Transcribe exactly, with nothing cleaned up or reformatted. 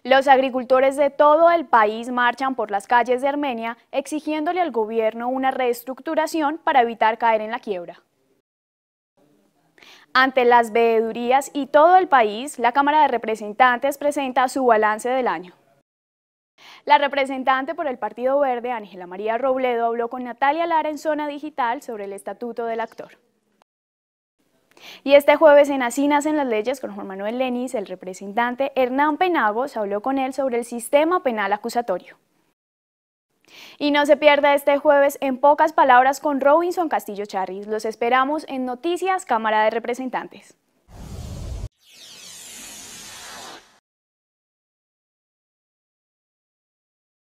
Los agricultores de todo el país marchan por las calles de Armenia exigiéndole al gobierno una reestructuración para evitar caer en la quiebra. Ante las veedurías y todo el país, la Cámara de Representantes presenta su balance del año. La representante por el Partido Verde, Ángela María Robledo, habló con Natalia Lara en Zona Digital sobre el estatuto del actor. Y este jueves en Así nacen las leyes con Juan Manuel Lenis, el representante Hernán Penagos habló con él sobre el sistema penal acusatorio. Y no se pierda este jueves En Pocas Palabras con Robinson Castillo Charris. Los esperamos en Noticias Cámara de Representantes.